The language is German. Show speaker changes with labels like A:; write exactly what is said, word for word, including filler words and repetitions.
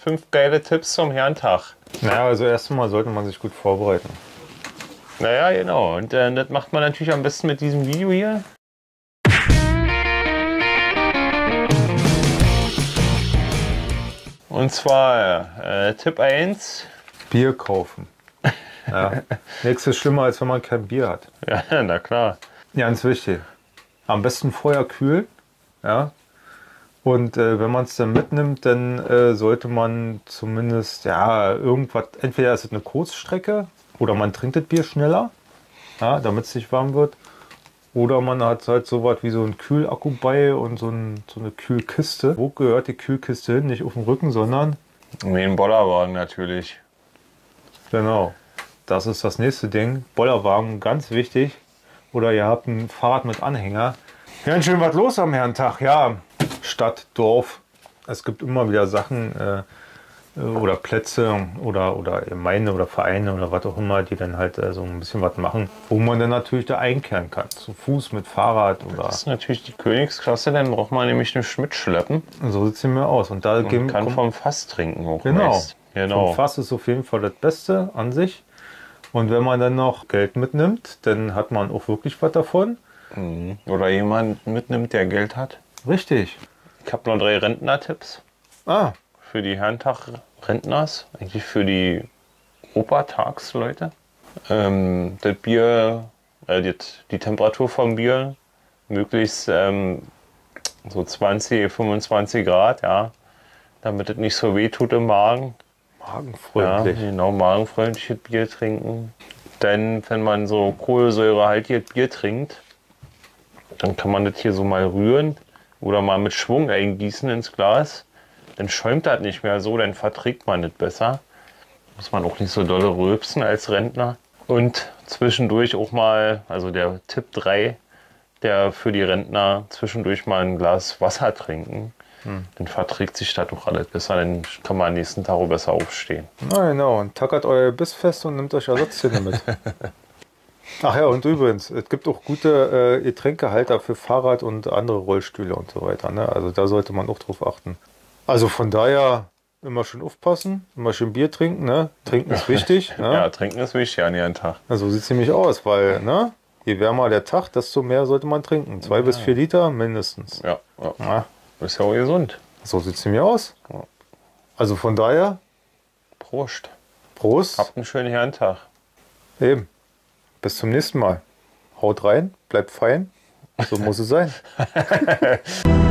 A: fünf geile Tipps zum Herrentag.
B: Naja, also erstmal sollte man sich gut vorbereiten.
A: Naja, genau. Und äh, das macht man natürlich am besten mit diesem Video hier. Und zwar äh, Tipp eins.
B: Bier kaufen. Ja. Nichts ist schlimmer, als wenn man kein Bier hat.
A: Ja, na klar.
B: Ganz wichtig. Am besten vorher kühlen. Ja. Und äh, wenn man es dann mitnimmt, dann äh, sollte man zumindest, ja, irgendwas, entweder ist es eine Kurzstrecke oder man trinkt das Bier schneller, ja, damit es nicht warm wird. Oder man hat halt so was wie so ein Kühlakku bei und so, ein, so eine Kühlkiste. Wo gehört die Kühlkiste hin? Nicht auf dem Rücken, sondern...
A: Wie ein Bollerwagen natürlich.
B: Genau. Das ist das nächste Ding. Bollerwagen, ganz wichtig. Oder ihr habt ein Fahrrad mit Anhänger. Ganz schön was los am Herrentag. Ja, Stadt, Dorf. Es gibt immer wieder Sachen äh, oder Plätze oder, oder Gemeinde oder Vereine oder was auch immer, die dann halt äh, so ein bisschen was machen, wo man dann natürlich da einkehren kann. Zu Fuß, mit Fahrrad oder...
A: Das ist natürlich die Königsklasse, dann braucht man nämlich nicht mitschleppen.
B: So sieht es mir aus. Und da
A: Und
B: gehen,
A: kann
B: kommt,
A: vom Fass trinken auch.
B: Genau.
A: Meist. Genau.
B: Vom Fass ist auf jeden Fall das Beste an sich. Und wenn man dann noch Geld mitnimmt, dann hat man auch wirklich was davon.
A: Mhm. Oder jemand mitnimmt, der Geld hat.
B: Richtig.
A: Ich habe noch drei Rentner-Tipps.
B: Ah.
A: Für die Herrentag-Rentners, eigentlich für die Opertagsleute. Ähm, das Bier, äh, die, die Temperatur vom Bier möglichst ähm, so zwanzig, fünfundzwanzig Grad, ja, damit es nicht so weh tut im Magen.
B: Magenfreundlich.
A: Ja, genau, magenfreundliches Bier trinken. Denn wenn man so kohlensäurehaltiges Bier trinkt, dann kann man das hier so mal rühren oder mal mit Schwung eingießen ins Glas. Dann schäumt das nicht mehr so, dann verträgt man das besser. Muss man auch nicht so dolle rülpsen als Rentner. Und zwischendurch auch mal, also der Tipp drei, der für die Rentner, zwischendurch mal ein Glas Wasser trinken. Hm. Dann verträgt sich das doch alles besser, dann kann man am nächsten Tag auch besser aufstehen.
B: Na genau, und tackert euer Biss fest und nimmt euch Ersatzzähne mit. Ach ja, und übrigens, es gibt auch gute äh, Getränkehalter für Fahrrad und andere Rollstühle und so weiter. Ne? Also da sollte man auch drauf achten. Also von daher immer schön aufpassen, immer schön Bier trinken. Ne? Trinken ist wichtig. Ne?
A: Ja, trinken ist wichtig an jeden Tag.
B: Also so sieht es nämlich aus, weil ne? Je wärmer der Tag, desto mehr sollte man trinken. Zwei ja. bis vier Liter mindestens.
A: Ja, ja.
B: Ja.
A: Ist ja auch gesund.
B: So sieht es nämlich aus. Ja. Also von daher.
A: Prost.
B: Prost.
A: Habt einen schönen Herrentag.
B: Eben. Bis zum nächsten Mal. Haut rein, bleibt fein. So muss es sein.